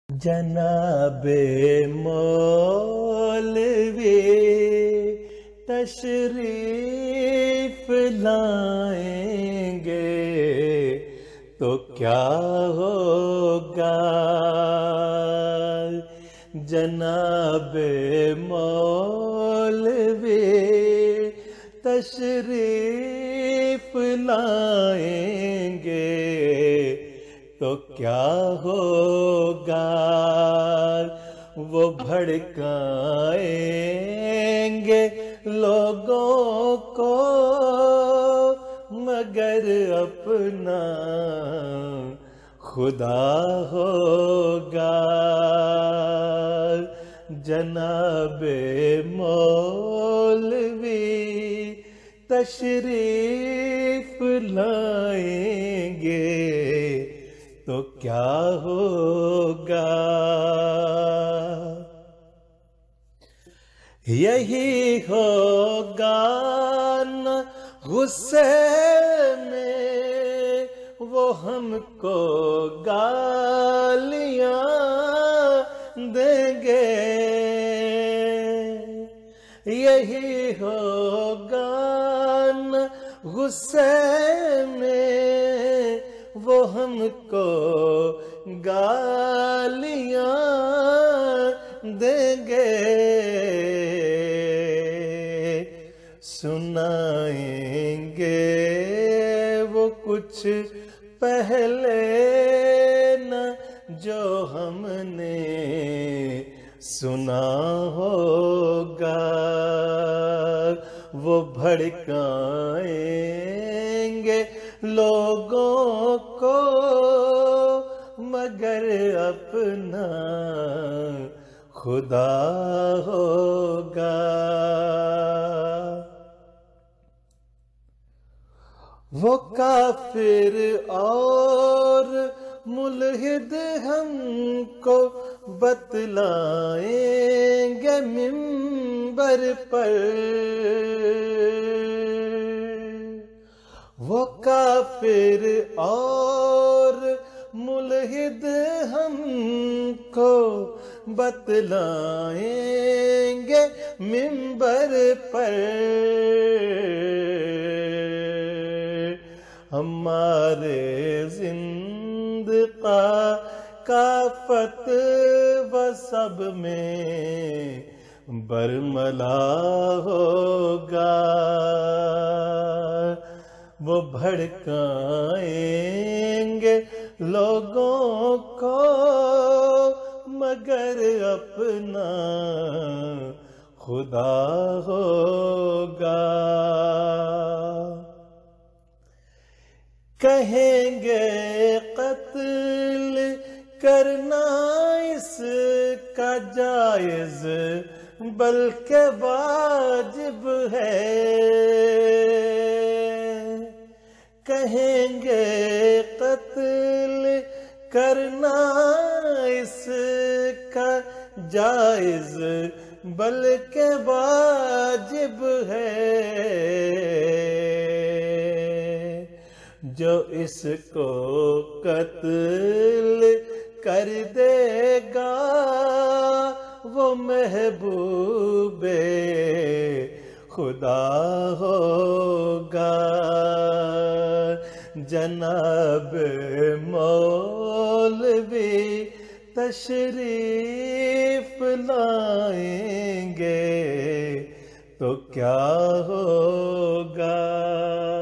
جناب مولوی تشریف لائیں گے تو کیا ہوگا؟ جناب مولوی تشریف لائیں گے تو کیا ہوگا؟ وہ بھڑکائیں گے لوگوں کو مگر اپنا خدا ہوگا۔ جناب مولوی تشریف لائیں گے تو کیا ہوگا؟ یہی ہوگا نہ غصے میں وہ ہم کو گالیاں دیں گے، یہی ہوگا نہ غصے میں وہ ہم کو گالیاں دیں گے، سنائیں گے وہ کچھ پہلے نہ جو ہم نے سنا ہوگا۔ وہ بھڑکائیں گے لوگوں کو مگر اپنا خدا ہوگا۔ وہ کافر اور ملحد ہم کو بتلائیں گے منبر پر، وہ کافر اور ملحد ہم کو بتلائیں گے منبر پر، ہمارے زندقہ کا فتوی سب میں برملا ہوگا۔ وہ بھڑکائیں گے لوگوں کو مگر اپنا خدا ہوگا۔ کہیں گے قتل کرنا اس کا جائز بلکہ واجب ہے، کہیں گے قتل کرنا اس کا جائز بلکہ واجب ہے، جو اس کو قتل کر دے گا وہ محبوب خدا ہوگا۔ جناب مولوی تشریف لائیں گے تو کیا ہوگا؟